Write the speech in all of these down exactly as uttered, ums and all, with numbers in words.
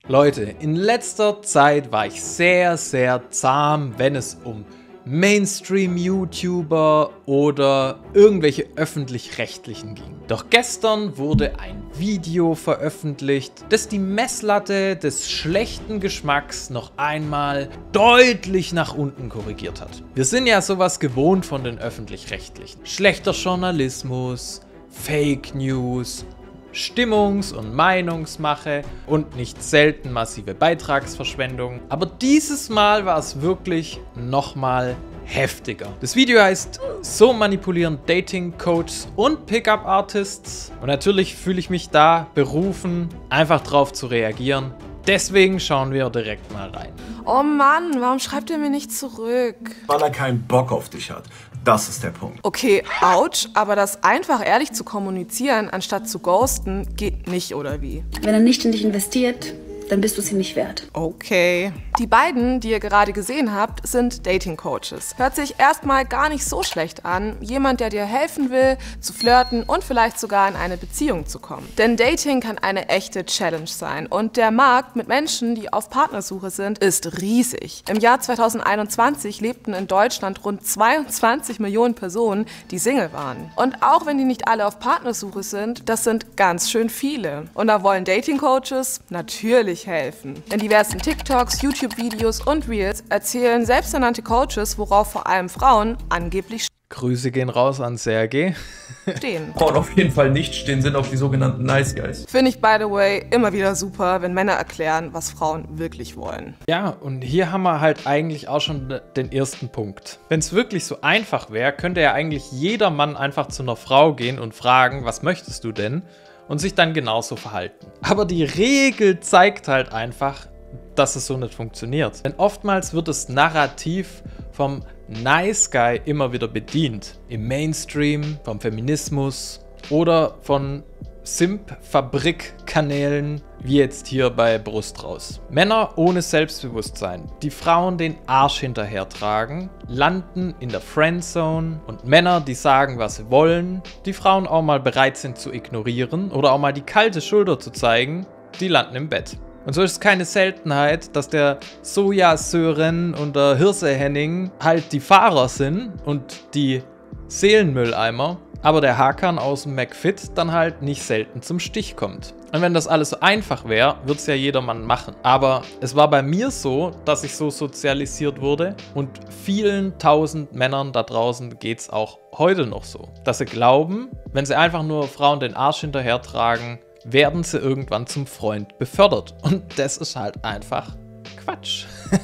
Leute, in letzter Zeit war ich sehr, sehr zahm, wenn es um Mainstream-YouTuber oder irgendwelche öffentlich-rechtlichen ging. Doch gestern wurde ein Video veröffentlicht, das die Messlatte des schlechten Geschmacks noch einmal deutlich nach unten korrigiert hat. Wir sind ja sowas gewohnt von den öffentlich-rechtlichen. Schlechter Journalismus, Fake News, Stimmungs- und Meinungsmache und nicht selten massive Beitragsverschwendung. Aber dieses Mal war es wirklich nochmal heftiger. Das Video heißt "So manipulieren Dating-Coaches und Pickup-Artists" und natürlich fühle ich mich da berufen, einfach drauf zu reagieren. Deswegen schauen wir direkt mal rein. Oh Mann, warum schreibt er mir nicht zurück? Weil er keinen Bock auf dich hat. Das ist der Punkt. Okay, ouch, aber das einfach ehrlich zu kommunizieren, anstatt zu ghosten, geht nicht, oder wie? Wenn er nicht in dich investiert, dann bist du es ihm nicht wert. Okay. Die beiden, die ihr gerade gesehen habt, sind Dating-Coaches. Hört sich erstmal gar nicht so schlecht an. Jemand, der dir helfen will, zu flirten und vielleicht sogar in eine Beziehung zu kommen. Denn Dating kann eine echte Challenge sein. Und der Markt mit Menschen, die auf Partnersuche sind, ist riesig. Im Jahr zweitausendeinundzwanzig lebten in Deutschland rund zweiundzwanzig Millionen Personen, die Single waren. Und auch wenn die nicht alle auf Partnersuche sind, das sind ganz schön viele. Und da wollen Dating-Coaches natürlich helfen. In diversen TikToks, YouTube-Videos und Reels erzählen selbsternannte Coaches, worauf vor allem Frauen angeblich Grüße gehen raus an Sergej. stehen. Frauen auf jeden Fall nicht stehen, sind auf die sogenannten Nice Guys. Finde ich, by the way, immer wieder super, wenn Männer erklären, was Frauen wirklich wollen. Ja, und hier haben wir halt eigentlich auch schon den ersten Punkt. Wenn es wirklich so einfach wäre, könnte ja eigentlich jeder Mann einfach zu einer Frau gehen und fragen, was möchtest du denn? Und sich dann genauso verhalten. Aber die Regel zeigt halt einfach, dass es so nicht funktioniert. Denn oftmals wird das Narrativ vom Nice Guy immer wieder bedient. Im Mainstream, vom Feminismus oder von Simp-Fabrik-Kanälen, wie jetzt hier bei Brust raus. Männer ohne Selbstbewusstsein, die Frauen den Arsch hinterher tragen, landen in der Friendzone, und Männer, die sagen, was sie wollen, die Frauen auch mal bereit sind zu ignorieren oder auch mal die kalte Schulter zu zeigen, die landen im Bett. Und so ist es keine Seltenheit, dass der Soja Sören und der Hirse Henning halt die Fahrer sind und die Seelenmülleimer, aber der Hakan aus dem McFit dann halt nicht selten zum Stich kommt. Und wenn das alles so einfach wäre, würde es ja jedermann machen. Aber es war bei mir so, dass ich so sozialisiert wurde, und vielen tausend Männern da draußen geht es auch heute noch so, dass sie glauben, wenn sie einfach nur Frauen den Arsch hinterher tragen, werden sie irgendwann zum Freund befördert. Und das ist halt einfach Quatsch.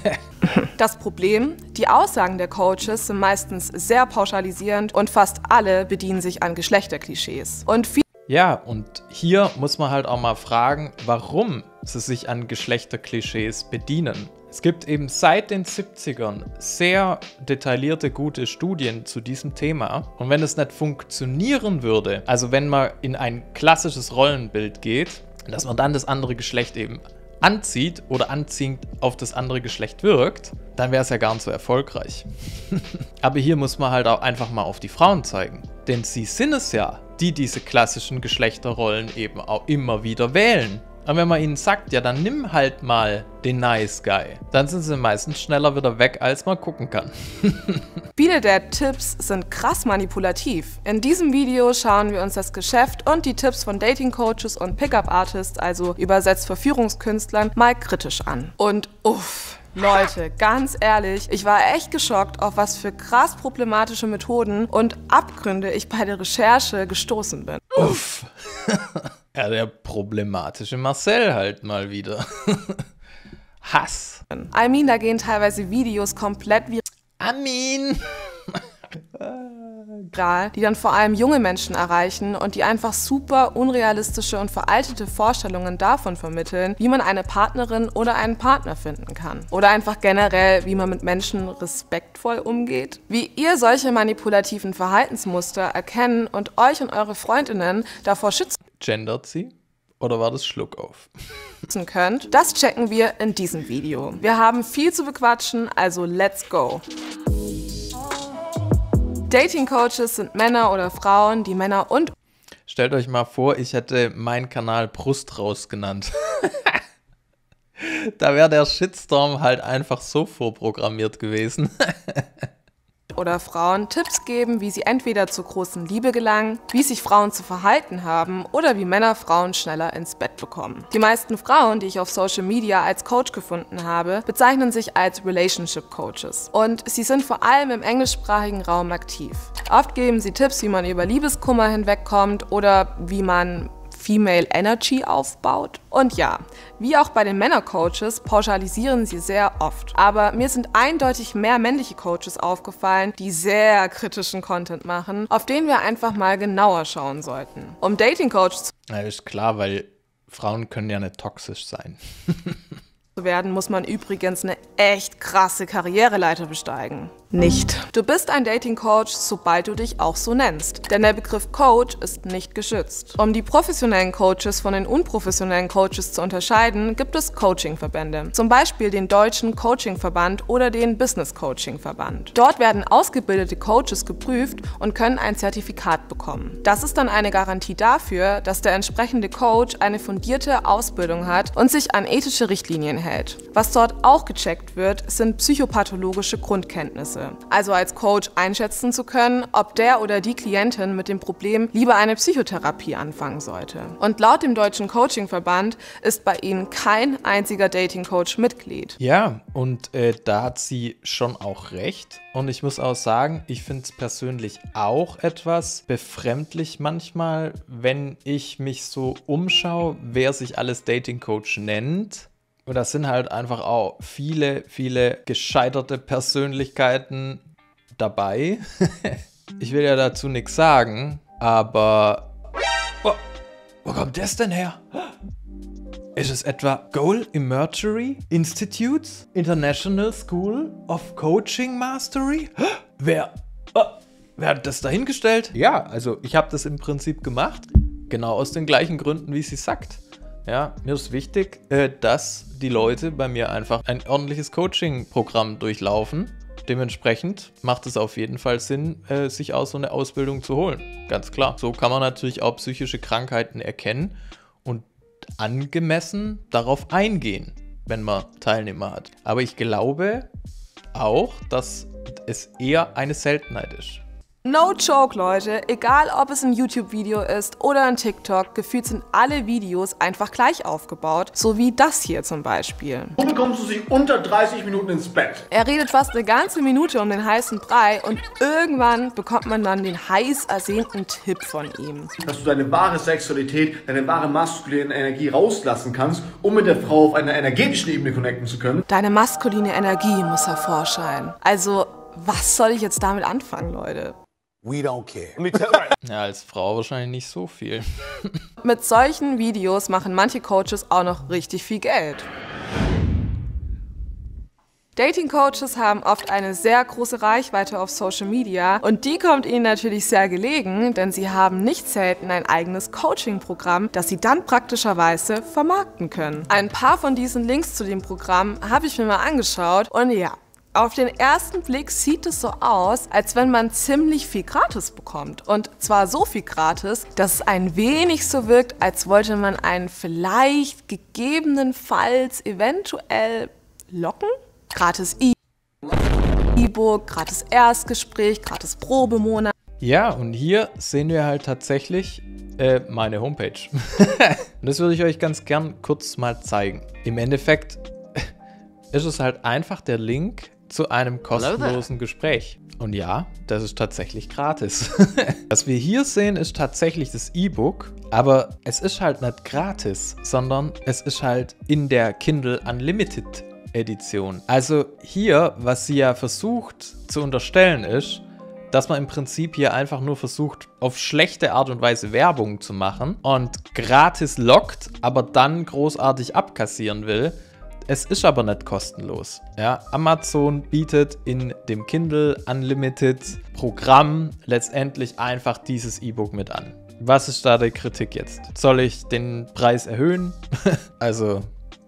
Das Problem: Die Aussagen der Coaches sind meistens sehr pauschalisierend und fast alle bedienen sich an Geschlechterklischees. Und viel Ja, und hier muss man halt auch mal fragen, warum sie sich an Geschlechterklischees bedienen. Es gibt eben seit den siebzigern sehr detaillierte, gute Studien zu diesem Thema. Und wenn es nicht funktionieren würde, also wenn man in ein klassisches Rollenbild geht, dass man dann das andere Geschlecht eben anzieht oder anziehend auf das andere Geschlecht wirkt, dann wäre es ja gar nicht so erfolgreich. Aber hier muss man halt auch einfach mal auf die Frauen zeigen. Denn sie sind es ja, die diese klassischen Geschlechterrollen eben auch immer wieder wählen. Und wenn man ihnen sagt, ja, dann nimm halt mal den Nice Guy, dann sind sie meistens schneller wieder weg, als man gucken kann. Viele der Tipps sind krass manipulativ. In diesem Video schauen wir uns das Geschäft und die Tipps von Dating-Coaches und Pickup-Artists, also übersetzt Verführungskünstlern, mal kritisch an. Und uff. Leute, ganz ehrlich, ich war echt geschockt, auf was für krass problematische Methoden und Abgründe ich bei der Recherche gestoßen bin. Uff. Ja, der problematische Marcel halt mal wieder. Hass. I mean, da gehen teilweise Videos komplett viral, Amin. die dann vor allem junge Menschen erreichen und die einfach super unrealistische und veraltete Vorstellungen davon vermitteln, wie man eine Partnerin oder einen Partner finden kann. Oder einfach generell, wie man mit Menschen respektvoll umgeht. Wie ihr solche manipulativen Verhaltensmuster erkennen und euch und eure Freundinnen davor schützen Gendert sie? Oder war das Schluckauf? könnt, das checken wir in diesem Video. Wir haben viel zu bequatschen, also let's go! Dating-Coaches sind Männer oder Frauen, die Männer und Stellt euch mal vor, ich hätte meinen Kanal Brust raus genannt. Da wäre der Shitstorm halt einfach so vorprogrammiert gewesen. Oder Frauen Tipps geben, wie sie entweder zur großen Liebe gelangen, wie sich Frauen zu verhalten haben oder wie Männer Frauen schneller ins Bett bekommen. Die meisten Frauen, die ich auf Social Media als Coach gefunden habe, bezeichnen sich als Relationship Coaches. Und sie sind vor allem im englischsprachigen Raum aktiv. Oft geben sie Tipps, wie man über Liebeskummer hinwegkommt oder wie man Female Energy aufbaut. Und ja, wie auch bei den Männercoaches pauschalisieren sie sehr oft. Aber mir sind eindeutig mehr männliche Coaches aufgefallen, die sehr kritischen Content machen, auf den wir einfach mal genauer schauen sollten. Um Dating-Coach zu Ja, ist klar, weil Frauen können ja nicht toxisch sein. werden, muss man übrigens eine echt krasse Karriereleiter besteigen. Nicht. Du bist ein Dating-Coach, sobald du dich auch so nennst. Denn der Begriff Coach ist nicht geschützt. Um die professionellen Coaches von den unprofessionellen Coaches zu unterscheiden, gibt es Coaching-Verbände. Zum Beispiel den Deutschen Coaching-Verband oder den Business-Coaching-Verband. Dort werden ausgebildete Coaches geprüft und können ein Zertifikat bekommen. Das ist dann eine Garantie dafür, dass der entsprechende Coach eine fundierte Ausbildung hat und sich an ethische Richtlinien hält. Was dort auch gecheckt wird, sind psychopathologische Grundkenntnisse. Also als Coach einschätzen zu können, ob der oder die Klientin mit dem Problem lieber eine Psychotherapie anfangen sollte. Und laut dem Deutschen Coaching-Verband ist bei ihnen kein einziger Dating-Coach Mitglied. Ja, und äh, da hat sie schon auch recht. Und ich muss auch sagen, ich finde es persönlich auch etwas befremdlich manchmal, wenn ich mich so umschaue, wer sich alles Dating-Coach nennt. Und das sind halt einfach auch viele, viele gescheiterte Persönlichkeiten dabei. Ich will ja dazu nichts sagen, aber... Oh, wo kommt das denn her? Ist es etwa Goal Emergery Institute International School of Coaching Mastery? Wer, oh, wer hat das dahingestellt? Ja, also ich habe das im Prinzip gemacht. Genau aus den gleichen Gründen, wie sie sagt. Ja, mir ist wichtig, äh, dass die Leute bei mir einfach ein ordentliches Coaching-Programm durchlaufen. Dementsprechend macht es auf jeden Fall Sinn, äh, sich auch so eine Ausbildung zu holen. Ganz klar. So kann man natürlich auch psychische Krankheiten erkennen und angemessen darauf eingehen, wenn man Teilnehmer hat. Aber ich glaube auch, dass es eher eine Seltenheit ist. No joke, Leute. Egal, ob es ein YouTube-Video ist oder ein TikTok, gefühlt sind alle Videos einfach gleich aufgebaut. So wie das hier zum Beispiel. So bekommst du sie unter dreißig Minuten ins Bett. Er redet fast eine ganze Minute um den heißen Brei und irgendwann bekommt man dann den heiß ersehnten Tipp von ihm. Dass du deine wahre Sexualität, deine wahre maskuline Energie rauslassen kannst, um mit der Frau auf einer energetischen Ebene connecten zu können. Deine maskuline Energie muss hervorscheinen. Also, was soll ich jetzt damit anfangen, Leute? We don't care. Ja, als Frau wahrscheinlich nicht so viel. Mit solchen Videos machen manche Coaches auch noch richtig viel Geld. Dating-Coaches haben oft eine sehr große Reichweite auf Social Media und die kommt ihnen natürlich sehr gelegen, denn sie haben nicht selten ein eigenes Coaching-Programm, das sie dann praktischerweise vermarkten können. Ein paar von diesen Links zu dem Programm habe ich mir mal angeschaut und ja, auf den ersten Blick sieht es so aus, als wenn man ziemlich viel gratis bekommt. Und zwar so viel gratis, dass es ein wenig so wirkt, als wollte man einen vielleicht gegebenenfalls eventuell locken. Gratis E-Book, gratis Erstgespräch, gratis Probemonat. Ja, und hier sehen wir halt tatsächlich äh, meine Homepage. Und das würde ich euch ganz gern kurz mal zeigen. Im Endeffekt ist es halt einfach der Link zu einem kostenlosen Gespräch. Und ja, das ist tatsächlich gratis. Was wir hier sehen, ist tatsächlich das E-Book, aber es ist halt nicht gratis, sondern es ist halt in der Kindle Unlimited Edition. Also hier, was sie ja versucht zu unterstellen ist, dass man im Prinzip hier einfach nur versucht, auf schlechte Art und Weise Werbung zu machen und gratis lockt, aber dann großartig abkassieren will. Es ist aber nicht kostenlos. Ja, Amazon bietet in dem Kindle Unlimited Programm letztendlich einfach dieses E-Book mit an. Was ist da die Kritik jetzt? Soll ich den Preis erhöhen? Also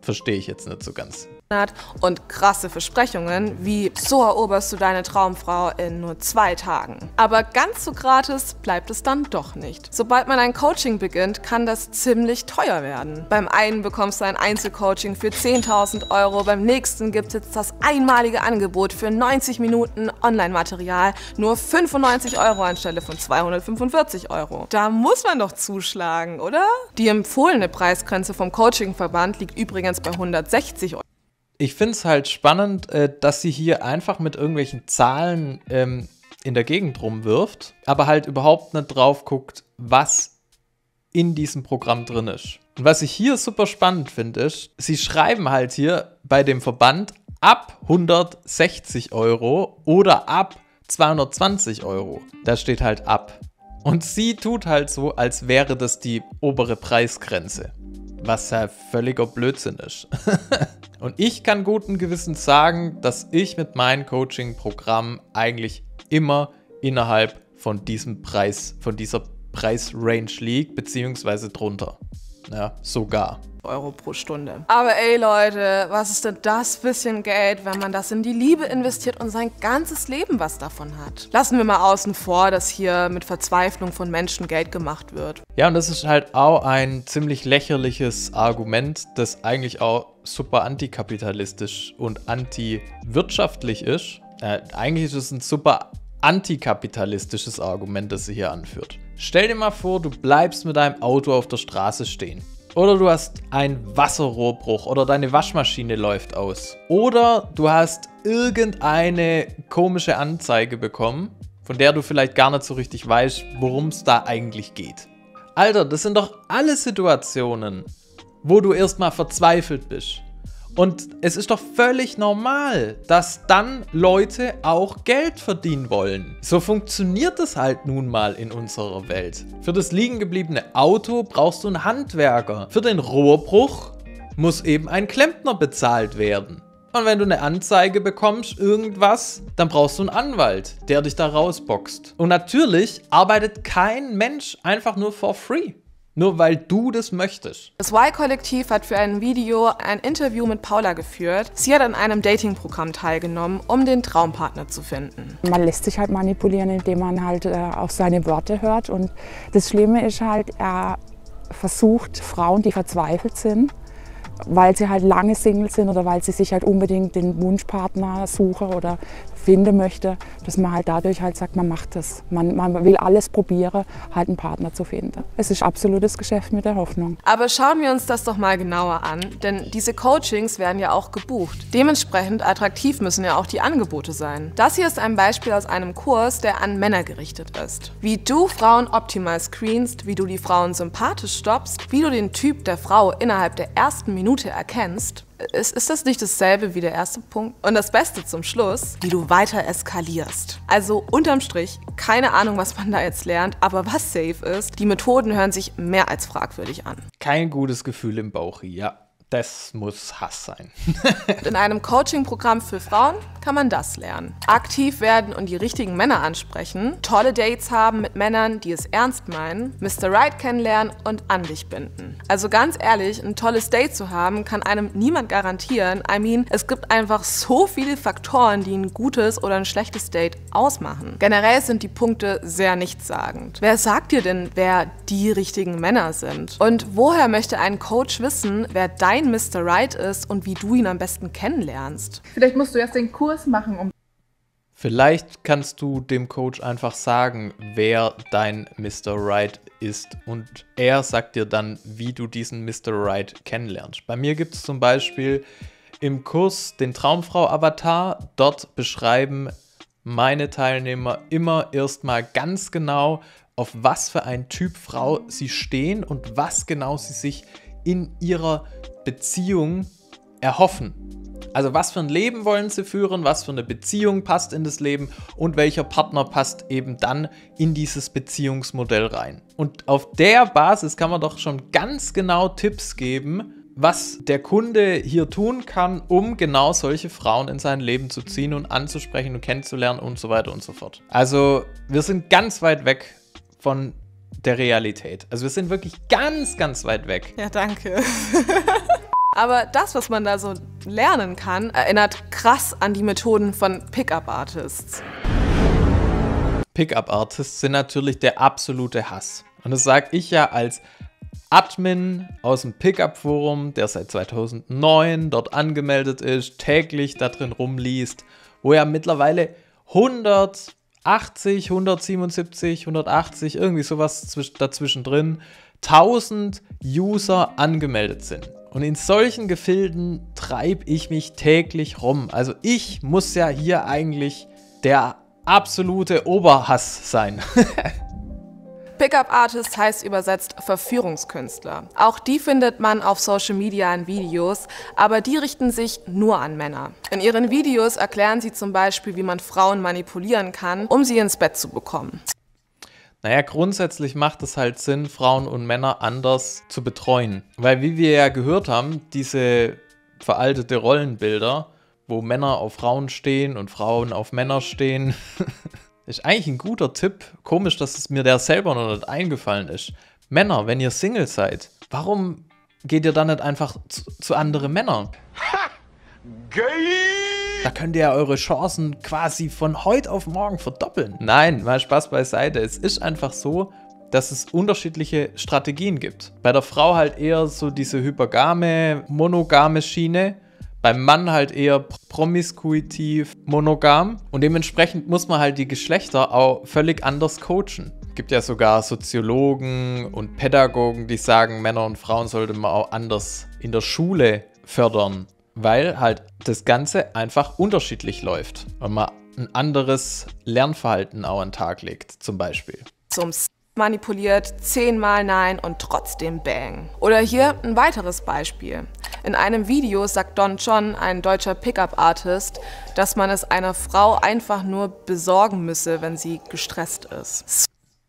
verstehe ich jetzt nicht so ganz. Und krasse Versprechungen, wie so eroberst du deine Traumfrau in nur zwei Tagen. Aber ganz so gratis bleibt es dann doch nicht. Sobald man ein Coaching beginnt, kann das ziemlich teuer werden. Beim einen bekommst du ein Einzelcoaching für zehntausend Euro, beim nächsten gibt es jetzt das einmalige Angebot für neunzig Minuten Online-Material, nur fünfundneunzig Euro anstelle von zweihundertfünfundvierzig Euro. Da muss man doch zuschlagen, oder? Die empfohlene Preisgrenze vom Coachingverband liegt übrigens bei hundertsechzig Euro. Ich finde es halt spannend, äh, dass sie hier einfach mit irgendwelchen Zahlen ähm, in der Gegend rumwirft, aber halt überhaupt nicht drauf guckt, was in diesem Programm drin ist. Und was ich hier super spannend finde, ist, sie schreiben halt hier bei dem Verband ab hundertsechzig Euro oder ab zweihundertzwanzig Euro. Da steht halt ab. Und sie tut halt so, als wäre das die obere Preisgrenze. Was ja völliger Blödsinn ist. Und ich kann guten Gewissens sagen, dass ich mit meinem Coaching-Programm eigentlich immer innerhalb von diesem Preis, von dieser Preisrange liege, beziehungsweise drunter. Ja, sogar. Euro pro Stunde. Aber ey Leute, was ist denn das bisschen Geld, wenn man das in die Liebe investiert und sein ganzes Leben was davon hat? Lassen wir mal außen vor, dass hier mit Verzweiflung von Menschen Geld gemacht wird. Ja, und das ist halt auch ein ziemlich lächerliches Argument, das eigentlich auch super antikapitalistisch und antiwirtschaftlich ist. Äh, eigentlich ist es ein super antikapitalistisches Argument, das sie hier anführt. Stell dir mal vor, du bleibst mit deinem Auto auf der Straße stehen. Oder du hast einen Wasserrohrbruch oder deine Waschmaschine läuft aus. Oder du hast irgendeine komische Anzeige bekommen, von der du vielleicht gar nicht so richtig weißt, worum es da eigentlich geht. Alter, das sind doch alle Situationen, wo du erstmal verzweifelt bist. Und es ist doch völlig normal, dass dann Leute auch Geld verdienen wollen. So funktioniert es halt nun mal in unserer Welt. Für das liegen gebliebene Auto brauchst du einen Handwerker. Für den Rohrbruch muss eben ein Klempner bezahlt werden. Und wenn du eine Anzeige bekommst, irgendwas, dann brauchst du einen Anwalt, der dich da rausboxt. Und natürlich arbeitet kein Mensch einfach nur for free. Nur weil du das möchtest. Das Y-Kollektiv hat für ein Video ein Interview mit Paula geführt. Sie hat an einem Dating-Programm teilgenommen, um den Traumpartner zu finden. Man lässt sich halt manipulieren, indem man halt äh, auf seine Worte hört. Und das Schlimme ist halt, er versucht Frauen, die verzweifelt sind, weil sie halt lange Single sind oder weil sie sich halt unbedingt den Wunschpartner suchen oder finden möchte, dass man halt dadurch halt sagt, man macht das. Man, man will alles probieren, halt einen Partner zu finden. Es ist absolutes Geschäft mit der Hoffnung. Aber schauen wir uns das doch mal genauer an, denn diese Coachings werden ja auch gebucht. Dementsprechend attraktiv müssen ja auch die Angebote sein. Das hier ist ein Beispiel aus einem Kurs, der an Männer gerichtet ist. Wie du Frauen optimal screenst, wie du die Frauen sympathisch stoppst, wie du den Typ der Frau innerhalb der ersten Minute erkennst. Ist, ist das nicht dasselbe wie der erste Punkt? Und das Beste zum Schluss, wie du weiter eskalierst. Also unterm Strich, keine Ahnung, was man da jetzt lernt, aber was safe ist, die Methoden hören sich mehr als fragwürdig an. Kein gutes Gefühl im Bauch, ja. Das muss Hass sein. In einem Coaching-Programm für Frauen kann man das lernen. Aktiv werden und die richtigen Männer ansprechen, tolle Dates haben mit Männern, die es ernst meinen, Mister Right kennenlernen und an dich binden. Also ganz ehrlich, ein tolles Date zu haben, kann einem niemand garantieren. I mean, es gibt einfach so viele Faktoren, die ein gutes oder ein schlechtes Date ausmachen. Generell sind die Punkte sehr nichtssagend. Wer sagt dir denn, wer die richtigen Männer sind? Und woher möchte ein Coach wissen, wer dein Mister Right ist und wie du ihn am besten kennenlernst? Vielleicht musst du erst den Kurs machen, um... Vielleicht kannst du dem Coach einfach sagen, wer dein Mister Right ist und er sagt dir dann, wie du diesen Mister Right kennenlernst. Bei mir gibt es zum Beispiel im Kurs den Traumfrau-Avatar. Dort beschreiben meine Teilnehmer immer erstmal ganz genau, auf was für ein Typ Frau sie stehen und was genau sie sich in ihrer Beziehung erhoffen. Also was für ein Leben wollen sie führen, was für eine Beziehung passt in das Leben und welcher Partner passt eben dann in dieses Beziehungsmodell rein. Und auf der Basis kann man doch schon ganz genau Tipps geben, was der Kunde hier tun kann, um genau solche Frauen in sein Leben zu ziehen und anzusprechen und kennenzulernen und so weiter und so fort. Also wir sind ganz weit weg von der Realität. Also wir sind wirklich ganz, ganz weit weg. Ja, danke. Aber das, was man da so lernen kann, erinnert krass an die Methoden von Pickup-Artists. Pickup-Artists sind natürlich der absolute Hass. Und das sage ich ja als Admin aus dem Pickup-Forum, der seit zweitausendneun dort angemeldet ist, täglich da drin rumliest, wo ja mittlerweile hundertachtzig, hundertsiebenundsiebzig, hundertachtzig, irgendwie sowas dazwischen drin, tausend User angemeldet sind. Und in solchen Gefilden treibe ich mich täglich rum. Also ich muss ja hier eigentlich der absolute Oberhass sein. Pickup-Artist heißt übersetzt Verführungskünstler. Auch die findet man auf Social Media in Videos, aber die richten sich nur an Männer. In ihren Videos erklären sie zum Beispiel, wie man Frauen manipulieren kann, um sie ins Bett zu bekommen. Naja, grundsätzlich macht es halt Sinn, Frauen und Männer anders zu betreuen. Weil, wie wir ja gehört haben, diese veraltete Rollenbilder, wo Männer auf Frauen stehen und Frauen auf Männer stehen, ist eigentlich ein guter Tipp. Komisch, dass es mir der selber noch nicht eingefallen ist. Männer, wenn ihr Single seid, warum geht ihr dann nicht einfach zu, zu anderen Männern? Ha! Geil! Da könnt ihr ja eure Chancen quasi von heute auf morgen verdoppeln. Nein, mal Spaß beiseite. Es ist einfach so, dass es unterschiedliche Strategien gibt. Bei der Frau halt eher so diese hypergame, monogame Schiene. Beim Mann halt eher promiskuitiv, monogam. Und dementsprechend muss man halt die Geschlechter auch völlig anders coachen. Es gibt ja sogar Soziologen und Pädagogen, die sagen, Männer und Frauen sollte man auch anders in der Schule fördern. Weil halt das Ganze einfach unterschiedlich läuft. Und man ein anderes Lernverhalten auch an den Tag legt, zum Beispiel. Zum S manipuliert, zehnmal Nein und trotzdem Bang. Oder hier ein weiteres Beispiel. In einem Video sagt Don John, ein deutscher Pickup-Artist, dass man es einer Frau einfach nur besorgen müsse, wenn sie gestresst ist.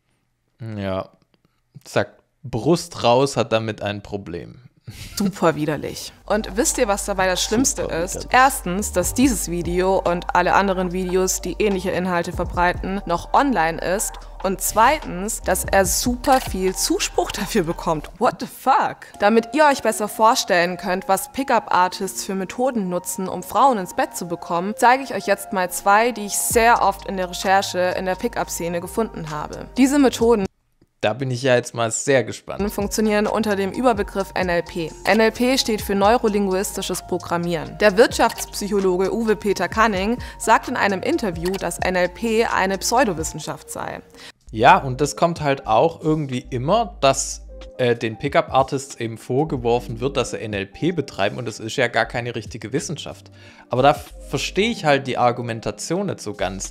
Ja, sagt Brust raus, hat damit ein Problem. Super widerlich. Und wisst ihr, was dabei das Schlimmste Super ist? widerlich. Erstens, dass dieses Video und alle anderen Videos, die ähnliche Inhalte verbreiten, noch online ist. Und zweitens, dass er super viel Zuspruch dafür bekommt. What the fuck? Damit ihr euch besser vorstellen könnt, was Pickup-Artists für Methoden nutzen, um Frauen ins Bett zu bekommen, zeige ich euch jetzt mal zwei, die ich sehr oft in der Recherche in der Pickup-Szene gefunden habe. Diese Methoden Da bin ich ja jetzt mal sehr gespannt. funktionieren unter dem Überbegriff N L P. N L P steht für neurolinguistisches Programmieren. Der Wirtschaftspsychologe Uwe Peter Canning sagt in einem Interview, dass N L P eine Pseudowissenschaft sei. Ja, und das kommt halt auch irgendwie immer, dass äh, den Pickup-Artists eben vorgeworfen wird, dass sie N L P betreiben und das ist ja gar keine richtige Wissenschaft. Aber da verstehe ich halt die Argumentation nicht so ganz.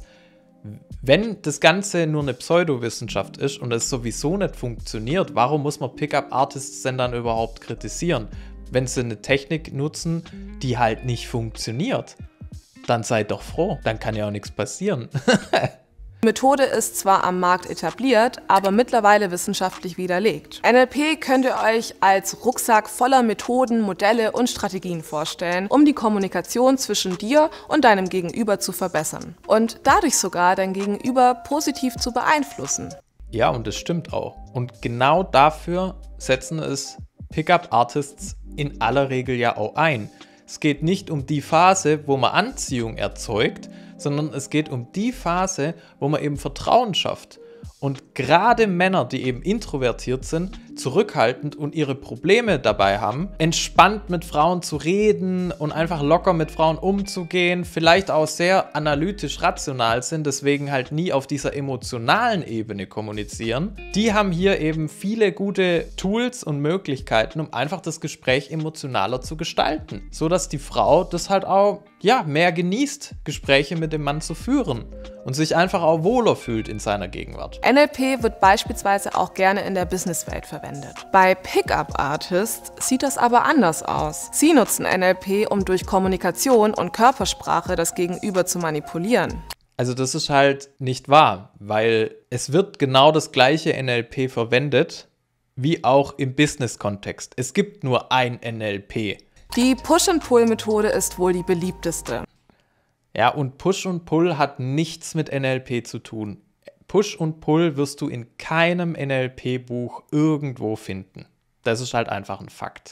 Wenn das Ganze nur eine Pseudowissenschaft ist und es sowieso nicht funktioniert, warum muss man Pickup-Artists denn dann überhaupt kritisieren? Wenn sie eine Technik nutzen, die halt nicht funktioniert, dann seid doch froh, dann kann ja auch nichts passieren. Die Methode ist zwar am Markt etabliert, aber mittlerweile wissenschaftlich widerlegt. N L P könnt ihr euch als Rucksack voller Methoden, Modelle und Strategien vorstellen, um die Kommunikation zwischen dir und deinem Gegenüber zu verbessern und dadurch sogar dein Gegenüber positiv zu beeinflussen. Ja, und das stimmt auch. Und genau dafür setzen es Pickup-Artists in aller Regel ja auch ein. Es geht nicht um die Phase, wo man Anziehung erzeugt, sondern es geht um die Phase, wo man eben Vertrauen schafft. Und gerade Männer, die eben introvertiert sind, zurückhaltend und ihre Probleme dabei haben, entspannt mit Frauen zu reden und einfach locker mit Frauen umzugehen, vielleicht auch sehr analytisch rational sind, deswegen halt nie auf dieser emotionalen Ebene kommunizieren, die haben hier eben viele gute Tools und Möglichkeiten, um einfach das Gespräch emotionaler zu gestalten, sodass die Frau das halt auch ja, mehr genießt, Gespräche mit dem Mann zu führen und sich einfach auch wohler fühlt in seiner Gegenwart. N L P wird beispielsweise auch gerne in der Businesswelt verwendet. Bei Pickup-Artists sieht das aber anders aus. Sie nutzen N L P, um durch Kommunikation und Körpersprache das Gegenüber zu manipulieren. Also das ist halt nicht wahr, weil es wird genau das gleiche N L P verwendet, wie auch im Business-Kontext. Es gibt nur ein N L P. Die Push-and-Pull-Methode ist wohl die beliebteste. Ja, und Push und Pull hat nichts mit N L P zu tun. Push und Pull wirst du in keinem N L P-Buch irgendwo finden. Das ist halt einfach ein Fakt.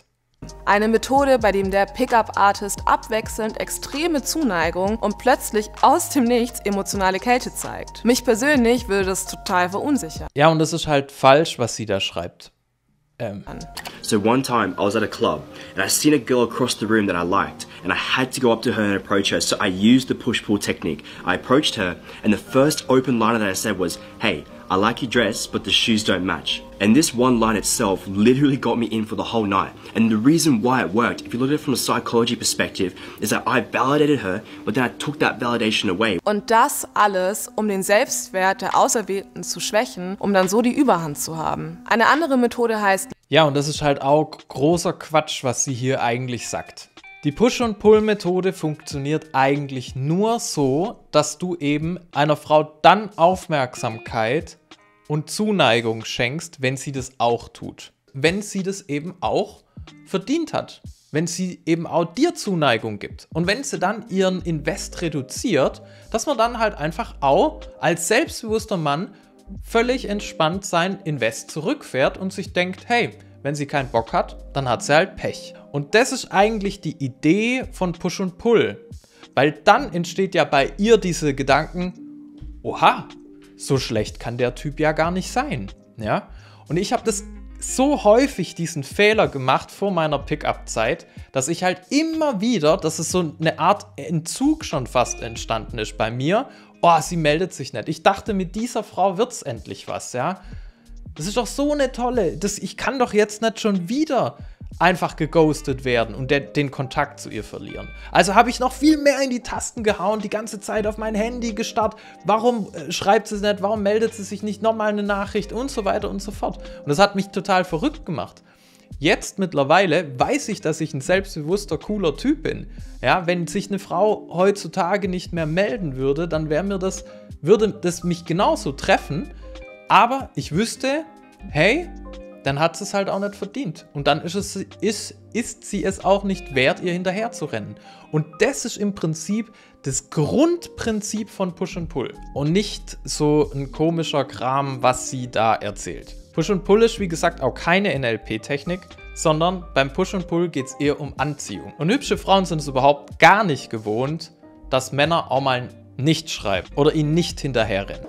Eine Methode, bei dem der Pickup-Artist abwechselnd extreme Zuneigung und plötzlich aus dem Nichts emotionale Kälte zeigt. Mich persönlich würde das total verunsichern. Ja, und das ist halt falsch, was sie da schreibt. Ähm. So one time I was at a club and I seen a girl across the room that I liked and I had to go up to her and approach her, so I used the push-pull technique. I approached her and the first open line that I said was, "Hey, I like your dress, but the shoes don't match." And this one line itself literally got me in for the whole night. And the reason why it worked, if you look at it from a psychology perspective, is that I validated her, but then I took that validation away. Und das alles, um den Selbstwert der Auserwählten zu schwächen, um dann so die Überhand zu haben. Eine andere Methode heißt... Ja, und das ist halt auch großer Quatsch, was sie hier eigentlich sagt. Die Push-and-Pull-Methode funktioniert eigentlich nur so, dass du eben einer Frau dann Aufmerksamkeit und Zuneigung schenkst, wenn sie das auch tut. Wenn sie das eben auch verdient hat. Wenn sie eben auch dir Zuneigung gibt. Und wenn sie dann ihren Invest reduziert, dass man dann halt einfach auch als selbstbewusster Mann völlig entspannt sein Invest zurückfährt und sich denkt, hey, wenn sie keinen Bock hat, dann hat sie halt Pech. Und das ist eigentlich die Idee von Push und Pull. Weil dann entsteht ja bei ihr diese Gedanken, oha, so schlecht kann der Typ ja gar nicht sein. Ja? Und ich habe das so häufig diesen Fehler gemacht vor meiner Pickup-Zeit, dass ich halt immer wieder, dass es so eine Art Entzug schon fast entstanden ist bei mir. Oh, sie meldet sich nicht. Ich dachte, mit dieser Frau wird's endlich was, ja. Das ist doch so eine tolle, das, ich kann doch jetzt nicht schon wieder einfach geghostet werden und der, den Kontakt zu ihr verlieren. Also habe ich noch viel mehr in die Tasten gehauen, die ganze Zeit auf mein Handy gestarrt. Warum äh, schreibt sie es nicht? Warum meldet sie sich nicht nochmal eine Nachricht? Und so weiter und so fort. Und das hat mich total verrückt gemacht. Jetzt mittlerweile weiß ich, dass ich ein selbstbewusster, cooler Typ bin. Ja, wenn sich eine Frau heutzutage nicht mehr melden würde, dann wäre mir das, würde das mich genauso treffen. Aber ich wüsste, hey, dann hat sie es halt auch nicht verdient. Und dann ist, es, ist, ist sie es auch nicht wert, ihr hinterher zu rennen. Und das ist im Prinzip das Grundprinzip von Push and Pull. Und nicht so ein komischer Kram, was sie da erzählt. Push and Pull ist, wie gesagt, auch keine N L P-Technik, sondern beim Push and Pull geht es eher um Anziehung. Und hübsche Frauen sind es überhaupt gar nicht gewohnt, dass Männer auch mal nicht schreiben oder ihnen nicht hinterherrennen.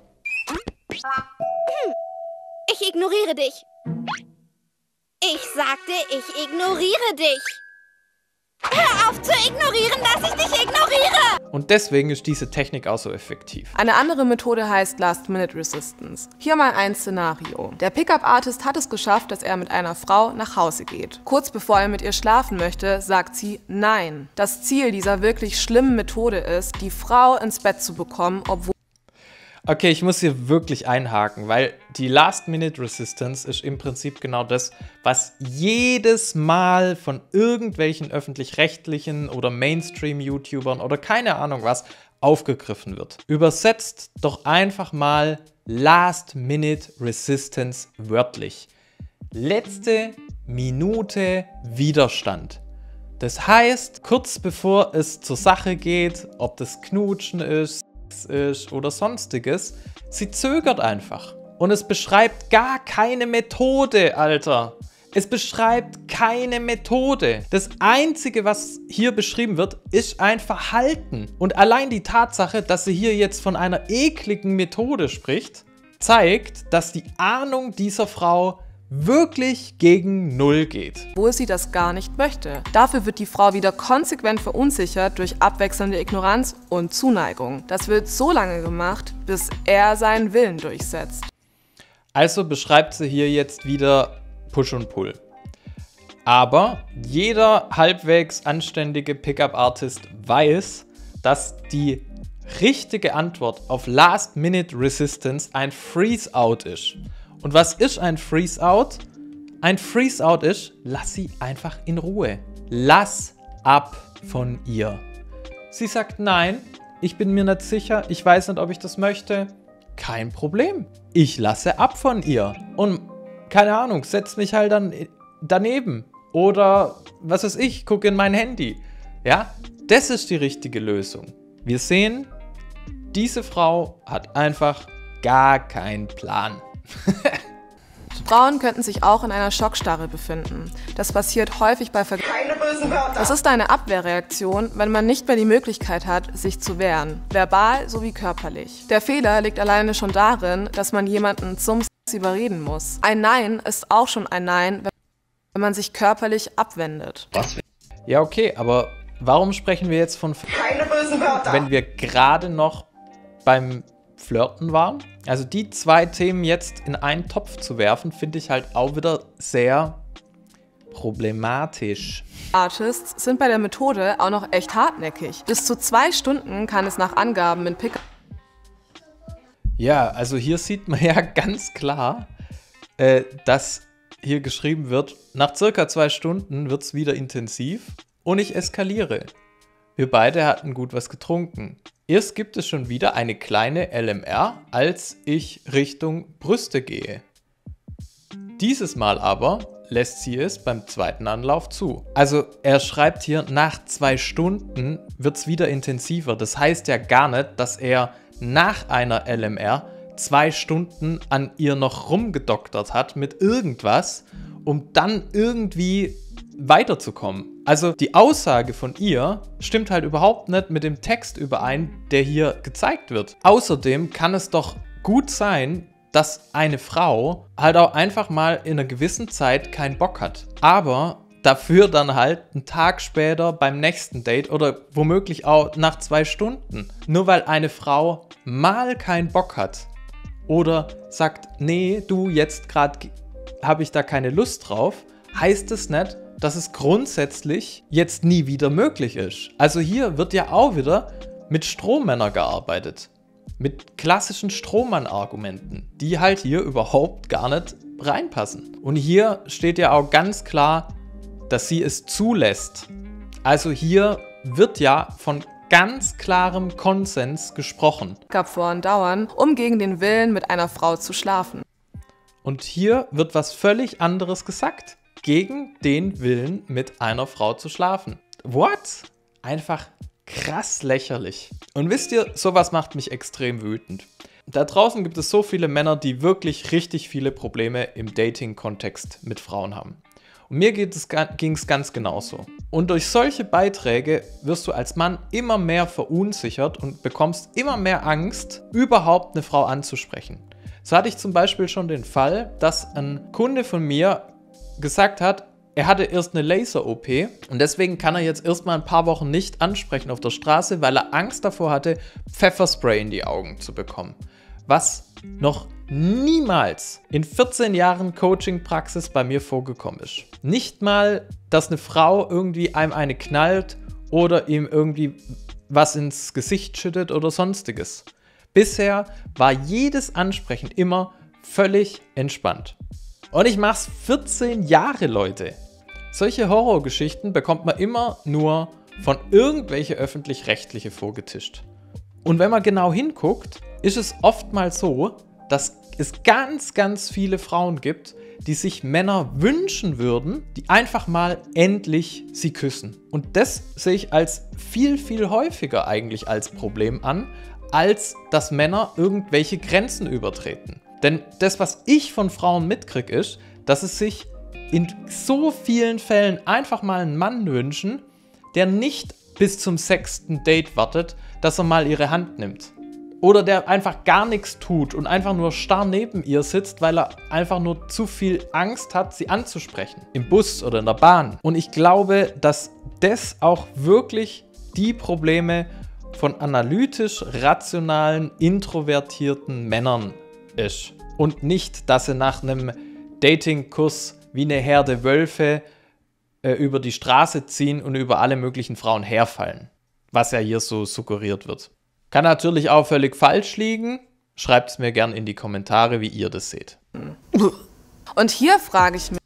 Ich ignoriere dich. Ich sagte, ich ignoriere dich. Hör auf zu ignorieren, dass ich dich ignoriere! Und deswegen ist diese Technik auch so effektiv. Eine andere Methode heißt Last-Minute-Resistance. Hier mal ein Szenario. Der Pickup-Artist hat es geschafft, dass er mit einer Frau nach Hause geht. Kurz bevor er mit ihr schlafen möchte, sagt sie Nein. Das Ziel dieser wirklich schlimmen Methode ist, die Frau ins Bett zu bekommen, obwohl... Okay, ich muss hier wirklich einhaken, weil die Last-Minute-Resistance ist im Prinzip genau das, was jedes Mal von irgendwelchen öffentlich-rechtlichen oder Mainstream-YouTubern oder keine Ahnung was aufgegriffen wird. Übersetzt doch einfach mal Last-Minute-Resistance wörtlich. Letzte Minute Widerstand. Das heißt, kurz bevor es zur Sache geht, ob das Knutschen ist, ist oder sonstiges, sie zögert einfach. Und es beschreibt gar keine Methode, Alter. Es beschreibt keine Methode. Das Einzige, was hier beschrieben wird, ist ein Verhalten. Und allein die Tatsache, dass sie hier jetzt von einer ekligen Methode spricht, zeigt, dass die Ahnung dieser Frau wirklich gegen Null geht. Obwohl sie das gar nicht möchte. Dafür wird die Frau wieder konsequent verunsichert durch abwechselnde Ignoranz und Zuneigung. Das wird so lange gemacht, bis er seinen Willen durchsetzt. Also beschreibt sie hier jetzt wieder Push und Pull. Aber jeder halbwegs anständige Pickup-Artist weiß, dass die richtige Antwort auf Last-Minute-Resistance ein Freeze-Out ist. Und was ist ein Freeze-Out? Ein Freeze-Out ist, lass sie einfach in Ruhe. Lass ab von ihr. Sie sagt nein, ich bin mir nicht sicher, ich weiß nicht, ob ich das möchte. Kein Problem. Ich lasse ab von ihr. Und keine Ahnung, setz mich halt dann daneben. Oder was weiß ich, gucke in mein Handy. Ja, das ist die richtige Lösung. Wir sehen, diese Frau hat einfach gar keinen Plan. Frauen könnten sich auch in einer Schockstarre befinden. Das passiert häufig bei Ver Keine bösen Wörter! Das ist eine Abwehrreaktion, wenn man nicht mehr die Möglichkeit hat, sich zu wehren, verbal sowie körperlich. Der Fehler liegt alleine schon darin, dass man jemanden zum Sex überreden muss. Ein Nein ist auch schon ein Nein, wenn man sich körperlich abwendet. Was? Ja, okay, aber warum sprechen wir jetzt von F Keine bösen Wörter! wenn wir gerade noch beim Flirten waren? Also die zwei Themen jetzt in einen Topf zu werfen, finde ich halt auch wieder sehr problematisch. Artists sind bei der Methode auch noch echt hartnäckig. Bis zu zwei Stunden kann es nach Angaben in Pickup. Ja, also hier sieht man ja ganz klar, äh, dass hier geschrieben wird, nach circa zwei Stunden wird es wieder intensiv und ich eskaliere. Wir beide hatten gut was getrunken. Erst gibt es schon wieder eine kleine L M R, als ich Richtung Brüste gehe. Dieses Mal aber lässt sie es beim zweiten Anlauf zu. Also er schreibt hier, nach zwei Stunden wird es wieder intensiver. Das heißt ja gar nicht, dass er nach einer L M R zwei Stunden an ihr noch rumgedoktert hat mit irgendwas, um dann irgendwie weiterzukommen. Also die Aussage von ihr stimmt halt überhaupt nicht mit dem Text überein, der hier gezeigt wird. Außerdem kann es doch gut sein, dass eine Frau halt auch einfach mal in einer gewissen Zeit keinen Bock hat. Aber dafür dann halt einen Tag später beim nächsten Date oder womöglich auch nach zwei Stunden. Nur weil eine Frau mal keinen Bock hat oder sagt, nee, du, jetzt gerade habe ich da keine Lust drauf, heißt es nicht, dass es grundsätzlich jetzt nie wieder möglich ist. Also hier wird ja auch wieder mit Strohmännern gearbeitet. Mit klassischen Strohmann-Argumenten, die halt hier überhaupt gar nicht reinpassen. Und hier steht ja auch ganz klar, dass sie es zulässt. Also hier wird ja von ganz klarem Konsens gesprochen. Dauern, um gegen den Willen mit einer Frau zu schlafen. Und hier wird was völlig anderes gesagt. Gegen den Willen mit einer Frau zu schlafen. What? Einfach krass lächerlich. Und wisst ihr, sowas macht mich extrem wütend. Da draußen gibt es so viele Männer, die wirklich richtig viele Probleme im Dating-Kontext mit Frauen haben. Und mir ging es ganz genauso. Und durch solche Beiträge wirst du als Mann immer mehr verunsichert und bekommst immer mehr Angst, überhaupt eine Frau anzusprechen. So hatte ich zum Beispiel schon den Fall, dass ein Kunde von mir gesagt hat, er hatte erst eine Laser-O P und deswegen kann er jetzt erstmal ein paar Wochen nicht ansprechen auf der Straße, weil er Angst davor hatte, Pfefferspray in die Augen zu bekommen. Was noch niemals in vierzehn Jahren Coaching-Praxis bei mir vorgekommen ist. Nicht mal, dass eine Frau irgendwie einem eine knallt oder ihm irgendwie was ins Gesicht schüttet oder sonstiges. Bisher war jedes Ansprechen immer völlig entspannt. Und ich mach's vierzehn Jahre, Leute. Solche Horrorgeschichten bekommt man immer nur von irgendwelche öffentlich-rechtliche vorgetischt. Und wenn man genau hinguckt, ist es oftmals so, dass es ganz, ganz viele Frauen gibt, die sich Männer wünschen würden, die einfach mal endlich sie küssen. Und das sehe ich als viel, viel häufiger eigentlich als Problem an, als dass Männer irgendwelche Grenzen übertreten. Denn das, was ich von Frauen mitkriege, ist, dass es sich in so vielen Fällen einfach mal einen Mann wünschen, der nicht bis zum sechsten Date wartet, dass er mal ihre Hand nimmt. Oder der einfach gar nichts tut und einfach nur starr neben ihr sitzt, weil er einfach nur zu viel Angst hat, sie anzusprechen. Im Bus oder in der Bahn. Und ich glaube, dass das auch wirklich die Probleme von analytisch rationalen, introvertierten Männern ist. Und nicht, dass sie nach einem Datingkurs wie eine Herde Wölfe äh, über die Straße ziehen und über alle möglichen Frauen herfallen. Was ja hier so suggeriert wird. Kann natürlich auch völlig falsch liegen. Schreibt es mir gern in die Kommentare, wie ihr das seht. Und hier frage ich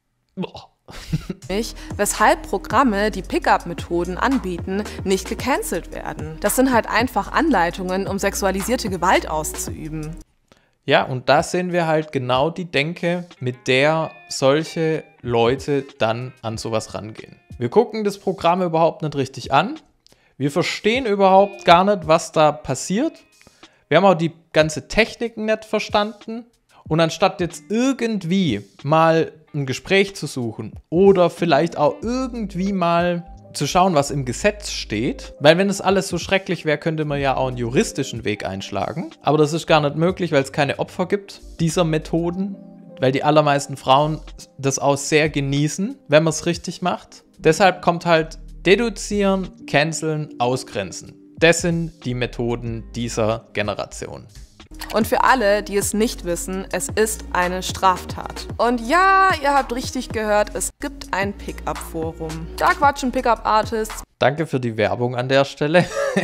mich, weshalb Programme, die Pickup-Methoden anbieten, nicht gecancelt werden. Das sind halt einfach Anleitungen, um sexualisierte Gewalt auszuüben. Ja, und da sehen wir halt genau die Denke, mit der solche Leute dann an sowas rangehen. Wir gucken das Programm überhaupt nicht richtig an. Wir verstehen überhaupt gar nicht, was da passiert. Wir haben auch die ganze Technik nicht verstanden. Und anstatt jetzt irgendwie mal ein Gespräch zu suchen oder vielleicht auch irgendwie mal zu schauen, was im Gesetz steht, weil wenn es alles so schrecklich wäre, könnte man ja auch einen juristischen Weg einschlagen. Aber das ist gar nicht möglich, weil es keine Opfer gibt dieser Methoden, weil die allermeisten Frauen das auch sehr genießen, wenn man es richtig macht. Deshalb kommt halt deduzieren, canceln, ausgrenzen. Das sind die Methoden dieser Generation. Und für alle, die es nicht wissen, es ist eine Straftat. Und ja, ihr habt richtig gehört, es gibt ein Pickup-Forum. Da quatschen Pickup-Artists Danke für die Werbung an der Stelle.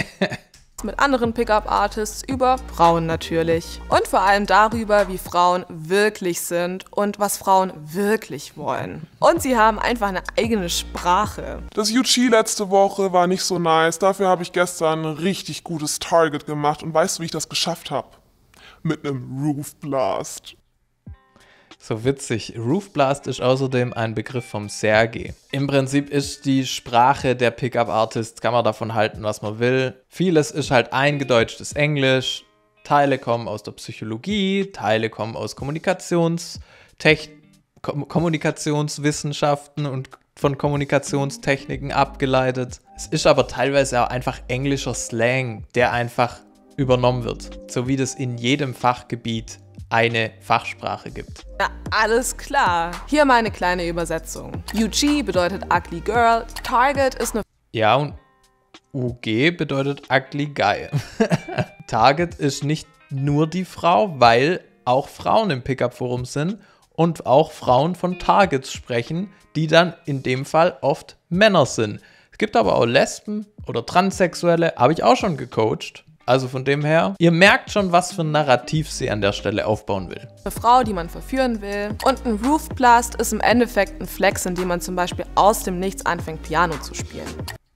mit anderen Pickup-Artists über Frauen natürlich. Und vor allem darüber, wie Frauen wirklich sind und was Frauen wirklich wollen. Und sie haben einfach eine eigene Sprache. Das U G letzte Woche war nicht so nice. Dafür habe ich gestern ein richtig gutes Target gemacht. Und weißt du, wie ich das geschafft habe? Mit einem Roof Blast. So witzig. Roof Blast ist außerdem ein Begriff vom Sergei. Im Prinzip ist die Sprache der Pickup-Artists, kann man davon halten, was man will. Vieles ist halt eingedeutschtes Englisch. Teile kommen aus der Psychologie, Teile kommen aus Kommunikationstech- Kom- Kommunikationswissenschaften und von Kommunikationstechniken abgeleitet. Es ist aber teilweise auch einfach englischer Slang, der einfach übernommen wird. So wie das in jedem Fachgebiet eine Fachsprache gibt. Na, alles klar. Hier meine kleine Übersetzung. U G bedeutet Ugly Girl, Target ist eine... Ja, und U G bedeutet Ugly Guy. Target ist nicht nur die Frau, weil auch Frauen im Pickup-Forum sind und auch Frauen von Targets sprechen, die dann in dem Fall oft Männer sind. Es gibt aber auch Lesben oder Transsexuelle, habe ich auch schon gecoacht. Also von dem her, ihr merkt schon, was für ein Narrativ sie an der Stelle aufbauen will. Eine Frau, die man verführen will. Und ein Roof Blast ist im Endeffekt ein Flex, in dem man zum Beispiel aus dem Nichts anfängt, Piano zu spielen.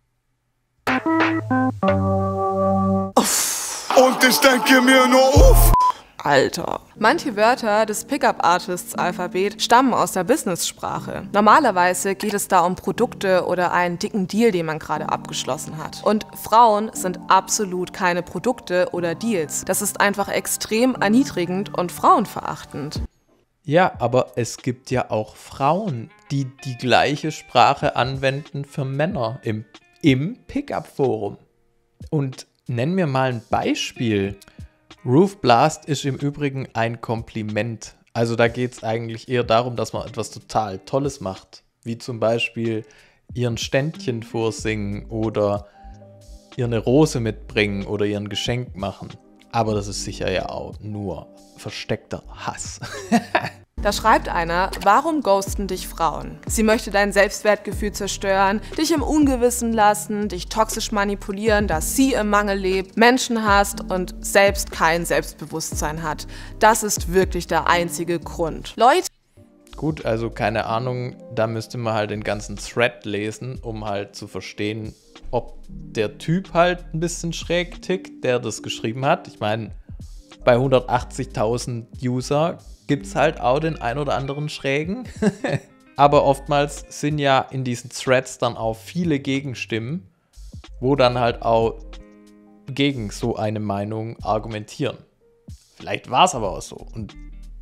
Uff. Und ich denke mir nur uff. Alter. Manche Wörter des Pickup-Artists-Alphabet stammen aus der Business-Sprache. Normalerweise geht es da um Produkte oder einen dicken Deal, den man gerade abgeschlossen hat. Und Frauen sind absolut keine Produkte oder Deals. Das ist einfach extrem erniedrigend und frauenverachtend. Ja, aber es gibt ja auch Frauen, die die gleiche Sprache anwenden für Männer im, im Pickup-Forum. Und nenn mir mal ein Beispiel. Roof Blast ist im Übrigen ein Kompliment. Also da geht es eigentlich eher darum, dass man etwas total Tolles macht. Wie zum Beispiel ihren Ständchen vorsingen oder ihr eine Rose mitbringen oder ihr ein Geschenk machen. Aber das ist sicher ja auch nur versteckter Hass. Da schreibt einer, warum ghosten dich Frauen? Sie möchte dein Selbstwertgefühl zerstören, dich im Ungewissen lassen, dich toxisch manipulieren, dass sie im Mangel lebt, Menschen hasst und selbst kein Selbstbewusstsein hat. Das ist wirklich der einzige Grund. Leute... Gut, also keine Ahnung, da müsste man halt den ganzen Thread lesen, um halt zu verstehen, ob der Typ halt ein bisschen schräg tickt, der das geschrieben hat. Ich meine, bei hundertachtzigtausend User gibt es halt auch den ein oder anderen Schrägen. Aber oftmals sind ja in diesen Threads dann auch viele Gegenstimmen, wo dann halt auch gegen so eine Meinung argumentieren. Vielleicht war es aber auch so. Und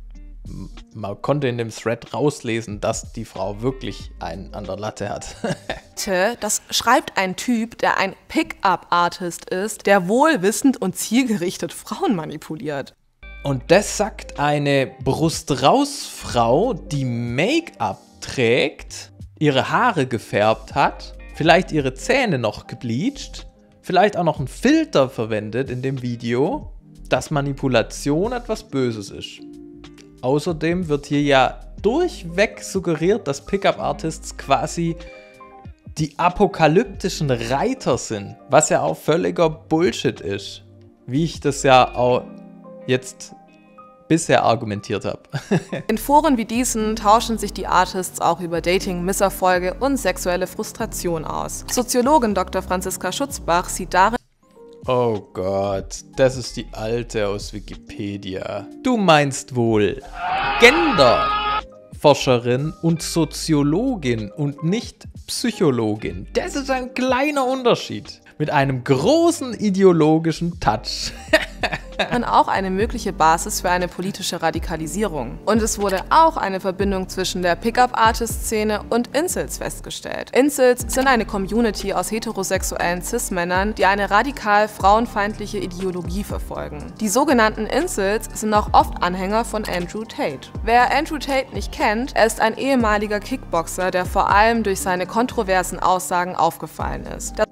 man konnte in dem Thread rauslesen, dass die Frau wirklich einen an der Latte hat. Das schreibt ein Typ, der ein Pickup-Artist ist, der wohlwissend und zielgerichtet Frauen manipuliert. Und das sagt eine Brust-raus-Frau, die Make-up trägt, ihre Haare gefärbt hat, vielleicht ihre Zähne noch gebleicht, vielleicht auch noch einen Filter verwendet in dem Video, dass Manipulation etwas Böses ist. Außerdem wird hier ja durchweg suggeriert, dass Pickup-Artists quasi die apokalyptischen Reiter sind, was ja auch völliger Bullshit ist, wie ich das ja auch jetzt bisher argumentiert habe. In Foren wie diesen tauschen sich die Artists auch über Dating, Misserfolge und sexuelle Frustration aus. Soziologin Doktor Franziska Schutzbach sieht darin... Oh Gott, das ist die alte aus Wikipedia. Du meinst wohl Genderforscherin und Soziologin und nicht Psychologin. Das ist ein kleiner Unterschied. Mit einem großen ideologischen Touch. und auch eine mögliche Basis für eine politische Radikalisierung. Und es wurde auch eine Verbindung zwischen der Pickup-Artist-Szene und Incels festgestellt. Incels sind eine Community aus heterosexuellen Cis-Männern, die eine radikal frauenfeindliche Ideologie verfolgen. Die sogenannten Incels sind auch oft Anhänger von Andrew Tate. Wer Andrew Tate nicht kennt, er ist ein ehemaliger Kickboxer, der vor allem durch seine kontroversen Aussagen aufgefallen ist. Das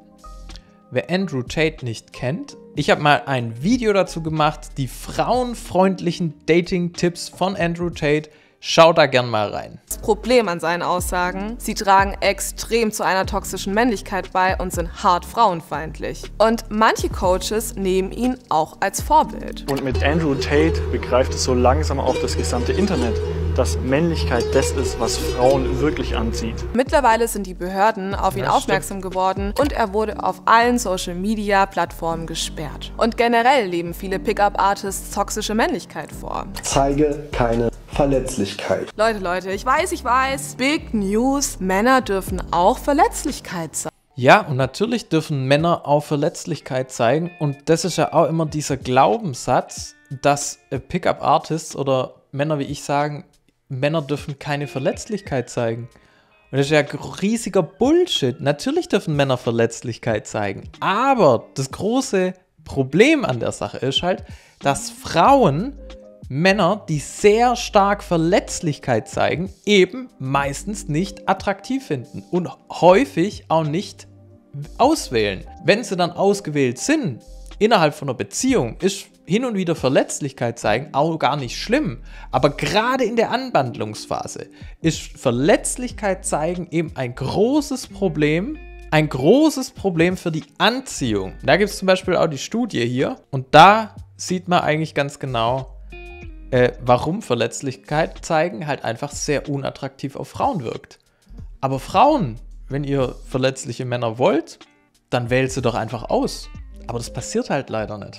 Wer Andrew Tate nicht kennt, ich habe mal ein Video dazu gemacht, die frauenfreundlichen Dating-Tipps von Andrew Tate. Schaut da gern mal rein. Das Problem an seinen Aussagen, sie tragen extrem zu einer toxischen Männlichkeit bei und sind hart frauenfeindlich. Und manche Coaches nehmen ihn auch als Vorbild. Und mit Andrew Tate begreift es so langsam auch das gesamte Internet, dass Männlichkeit das ist, was Frauen wirklich anzieht. Mittlerweile sind die Behörden auf ihn Ja, aufmerksam geworden und er wurde auf allen Social-Media-Plattformen gesperrt. Und generell leben viele Pickup-Artists toxische Männlichkeit vor. Zeige keine Verletzlichkeit. Leute, Leute, ich weiß, ich weiß, Big News, Männer dürfen auch Verletzlichkeit zeigen. Ja, und natürlich dürfen Männer auch Verletzlichkeit zeigen. Und das ist ja auch immer dieser Glaubenssatz, dass Pickup-Artists oder Männer wie ich sagen, Männer dürfen keine Verletzlichkeit zeigen. Und das ist ja riesiger Bullshit. Natürlich dürfen Männer Verletzlichkeit zeigen. Aber das große Problem an der Sache ist halt, dass Frauen Männer, die sehr stark Verletzlichkeit zeigen, eben meistens nicht attraktiv finden und häufig auch nicht auswählen. Wenn sie dann ausgewählt sind, innerhalb von einer Beziehung, ist hin und wieder Verletzlichkeit zeigen auch gar nicht schlimm. Aber gerade in der Anwandlungsphase ist Verletzlichkeit zeigen eben ein großes Problem, ein großes Problem für die Anziehung. Da gibt es zum Beispiel auch die Studie hier und da sieht man eigentlich ganz genau, Äh, warum Verletzlichkeit zeigen halt einfach sehr unattraktiv auf Frauen wirkt. Aber Frauen, wenn ihr verletzliche Männer wollt, dann wählt sie doch einfach aus. Aber das passiert halt leider nicht.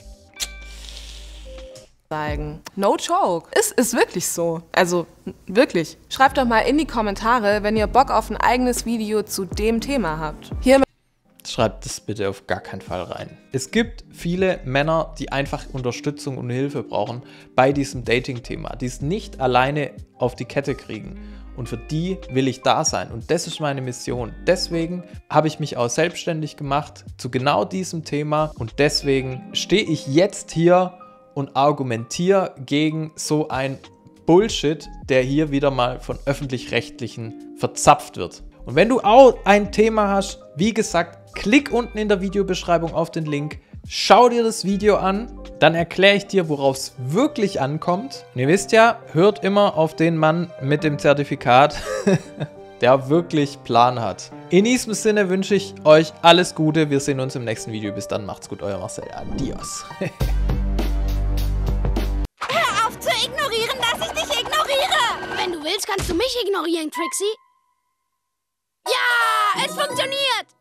Zeigen. No joke. Ist, ist wirklich so. Also, wirklich. Schreibt doch mal in die Kommentare, wenn ihr Bock auf ein eigenes Video zu dem Thema habt. Hier Schreibt das bitte auf gar keinen Fall rein. Es gibt viele Männer, die einfach Unterstützung und Hilfe brauchen bei diesem Dating-Thema, die es nicht alleine auf die Kette kriegen. Und für die will ich da sein. Und das ist meine Mission. Deswegen habe ich mich auch selbstständig gemacht zu genau diesem Thema. Und deswegen stehe ich jetzt hier und argumentiere gegen so ein Bullshit, der hier wieder mal von Öffentlich-Rechtlichen verzapft wird. Und wenn du auch ein Thema hast, wie gesagt, klick unten in der Videobeschreibung auf den Link, schau dir das Video an, dann erkläre ich dir, worauf es wirklich ankommt. Und ihr wisst ja, hört immer auf den Mann mit dem Zertifikat, der wirklich Plan hat. In diesem Sinne wünsche ich euch alles Gute, wir sehen uns im nächsten Video. Bis dann, macht's gut, euer Marcel. Adios. Hör auf zu ignorieren, dass ich dich ignoriere! Wenn du willst, kannst du mich ignorieren, Trixie. Ja, es funktioniert!